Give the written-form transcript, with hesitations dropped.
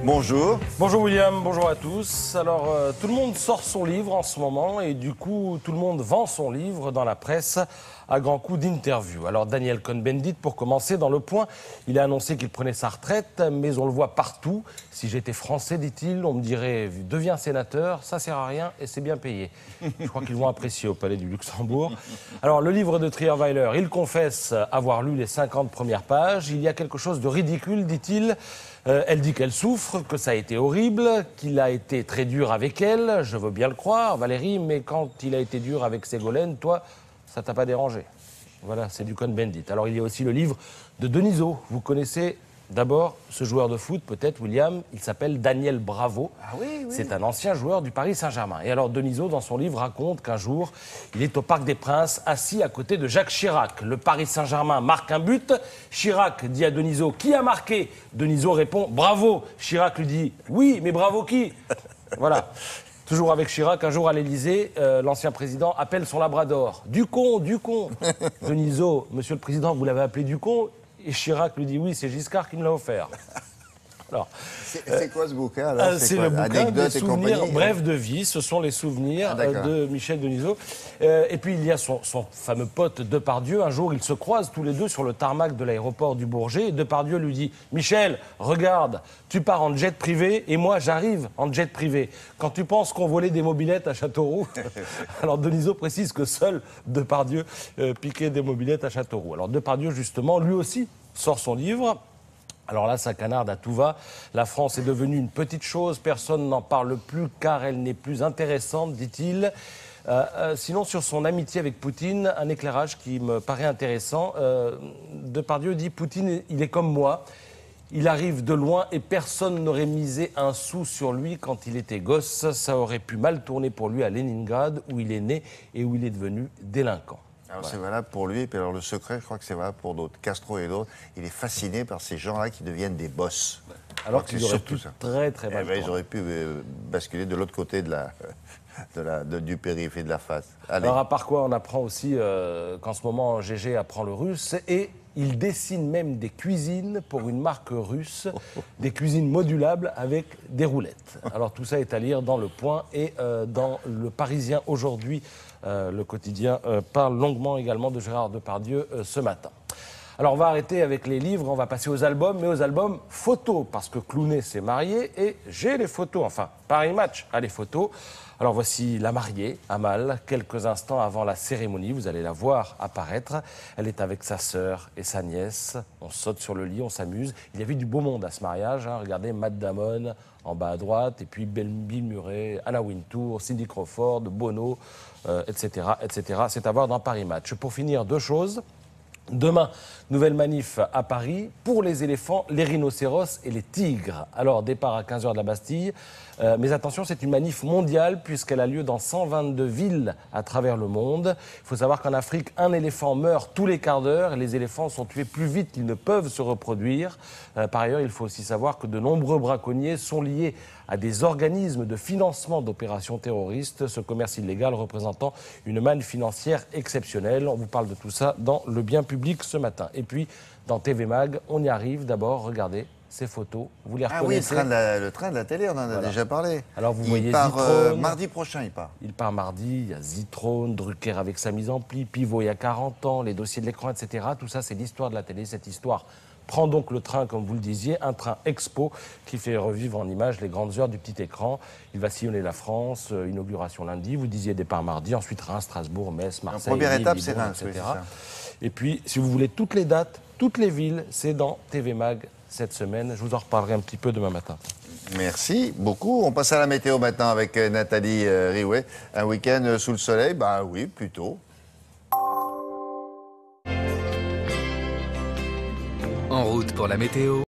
Bonjour. Bonjour William, bonjour à tous. Alors, tout le monde sort son livre en ce moment et du coup, tout le monde vend son livre dans la presse à grands coups d'interviews. Alors, Daniel Cohn-Bendit, pour commencer, dans Le Point, il a annoncé qu'il prenait sa retraite, mais on le voit partout. Si j'étais français, dit-il, on me dirait « deviens sénateur, ça sert à rien et c'est bien payé ». Je crois qu'ils vont apprécier au Palais du Luxembourg. Alors, le livre de Trierweiler, il confesse avoir lu les 50 premières pages. Il y a quelque chose de ridicule, dit-il. Elle dit qu'elle souffre, que ça a été horrible, qu'il a été très dur avec elle. Je veux bien le croire, Valérie, mais quand il a été dur avec Ségolène, toi, ça t'a pas dérangé. Voilà, c'est du Cohn-Bendit. Alors, il y a aussi le livre de Denisot. Vous connaissez d'abord ce joueur de foot, peut-être, William. Il s'appelle Daniel Bravo. Ah oui. C'est un ancien joueur du Paris Saint-Germain. Et alors, Denisot, dans son livre, raconte qu'un jour, il est au Parc des Princes, assis à côté de Jacques Chirac. Le Paris Saint-Germain marque un but. Chirac dit à Denisot « Qui a marqué ?» Denisot répond « Bravo ». Chirac lui dit « Oui, mais bravo qui ?» Voilà. Toujours avec Chirac, un jour à l'Élysée, l'ancien président appelle son labrador. « Ducon, Ducon !» Denisot « Monsieur le Président, vous l'avez appelé Ducon ?» Et Chirac lui dit « Oui, c'est Giscard qui me l'a offert. » Alors, c'est quoi ce bouquin alors? C'est le bouquin des souvenirs brefs de vie. Ce sont les souvenirs de Michel Denisot. Et puis il y a son fameux pote Depardieu. Un jour, ils se croisent tous les deux sur le tarmac de l'aéroport du Bourget. Et Depardieu lui dit « Michel, regarde, tu pars en jet privé et moi j'arrive en jet privé. Quand tu penses qu'on volait des mobylettes à Châteauroux ?» Alors Denisot précise que seul Depardieu piquait des mobylettes à Châteauroux. Alors Depardieu, justement, lui aussi sort son livre. Alors là, ça canarde à tout va. La France est devenue une petite chose, personne n'en parle plus car elle n'est plus intéressante, dit-il. Sinon, sur son amitié avec Poutine, un éclairage qui me paraît intéressant. Depardieu dit « Poutine, il est comme moi. Il arrive de loin et personne n'aurait misé un sou sur lui quand il était gosse. Ça aurait pu mal tourner pour lui à Leningrad, où il est né et où il est devenu délinquant. » Alors voilà. C'est valable pour lui, et puis alors le secret, je crois que c'est valable pour d'autres. Castro et d'autres, il est fasciné par ces gens-là qui deviennent des boss. Alors qu'ils auraient pu très très mal ils auraient pu basculer de l'autre côté du périph' et de la face. Allez. Alors à part quoi, on apprend aussi qu'en ce moment, Gégé apprend le russe et il dessine même des cuisines pour une marque russe, des cuisines modulables avec des roulettes. Alors tout ça est à lire dans Le Point et dans Le Parisien aujourd'hui. Le quotidien parle longuement également de Gérard Depardieu ce matin. Alors on va arrêter avec les livres, on va passer aux albums, mais aux albums photos, parce que Clooney s'est marié et j'ai les photos, enfin Paris Match a les photos. Alors voici la mariée, Amal, quelques instants avant la cérémonie, vous allez la voir apparaître. Elle est avec sa sœur et sa nièce, on saute sur le lit, on s'amuse. Il y avait du beau monde à ce mariage, hein. Regardez Matt Damon en bas à droite, et puis Bill Murray, Anna Wintour, Cindy Crawford, Bono, etc., etc. C'est à voir dans Paris Match. Pour finir, deux choses. Demain, nouvelle manif à Paris pour les éléphants, les rhinocéros et les tigres. Alors, départ à 15h de la Bastille. Mais attention, c'est une manif mondiale puisqu'elle a lieu dans 122 villes à travers le monde. Il faut savoir qu'en Afrique, un éléphant meurt tous les quarts d'heure et les éléphants sont tués plus vite qu'ils ne peuvent se reproduire. Par ailleurs, il faut aussi savoir que de nombreux braconniers sont liés à des organismes de financement d'opérations terroristes, ce commerce illégal représentant une manne financière exceptionnelle. On vous parle de tout ça dans Le Bien Public ce matin. Et puis, dans TV Mag, on y arrive. D'abord, regardez ces photos. Vous les reconnaissez? Ah oui, le train de la télé, on en a déjà parlé. Alors vous voyez Zitrone. Mardi prochain, il part. Il part mardi, il y a Zitrone, Drucker avec sa mise en pli, Pivot il y a 40 ans, les dossiers de l'écran, etc. Tout ça, c'est l'histoire de la télé. Cette histoire prend donc le train, comme vous le disiez, un train expo qui fait revivre en images les grandes heures du petit écran. Il va sillonner la France, inauguration lundi, vous disiez départ mardi, ensuite Reims, Strasbourg, Metz, Marseille, la première étape, Lille, c'est Reims, etc. Oui, et puis, si vous voulez toutes les dates, toutes les villes, c'est dans TV Mag cette semaine. Je vous en reparlerai un petit peu demain matin. Merci beaucoup. On passe à la météo maintenant avec Nathalie Riouet. Un week-end sous le soleil? Bah oui, plutôt. En route pour la météo.